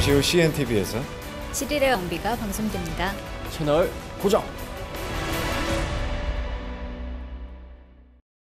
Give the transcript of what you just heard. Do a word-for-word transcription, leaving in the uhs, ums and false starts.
잠시 후 씨엔티비에서 칠 일의 왕비가 방송됩니다. 채널 고정!